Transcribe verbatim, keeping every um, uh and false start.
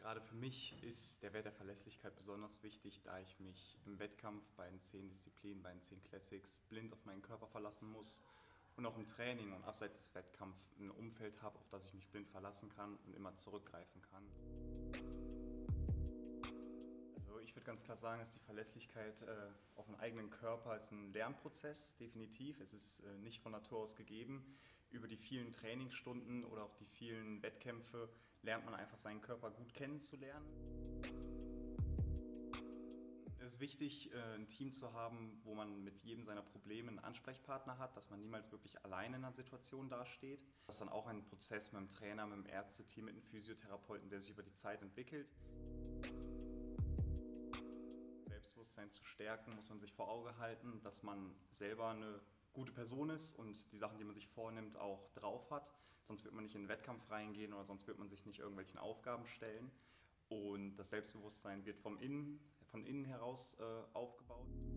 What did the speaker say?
Gerade für mich ist der Wert der Verlässlichkeit besonders wichtig, da ich mich im Wettkampf bei den zehn Disziplinen, bei den zehn Classics blind auf meinen Körper verlassen muss und auch im Training und abseits des Wettkampfs ein Umfeld habe, auf das ich mich blind verlassen kann und immer zurückgreifen kann. Also ich würde ganz klar sagen, dass die Verlässlichkeit äh, auf den eigenen Körper ist ein Lernprozess, definitiv. Es ist äh, nicht von Natur aus gegeben. Über die vielen Trainingsstunden oder auch die vielen Wettkämpfe lernt man einfach seinen Körper gut kennenzulernen. Es ist wichtig, äh, ein Team zu haben, wo man mit jedem seiner Probleme einen Ansprechpartner hat, dass man niemals wirklich alleine in einer Situation dasteht. Das ist dann auch ein Prozess mit dem Trainer, mit dem Ärzteteam, mit einem Physiotherapeuten, der sich über die Zeit entwickelt. Selbstbewusstsein zu stärken, muss man sich vor Augen halten, dass man selber eine gute Person ist und die Sachen, die man sich vornimmt, auch drauf hat. Sonst wird man nicht in den Wettkampf reingehen oder sonst wird man sich nicht irgendwelchen Aufgaben stellen. Und das Selbstbewusstsein wird vom Innen, von innen heraus äh, aufgebaut.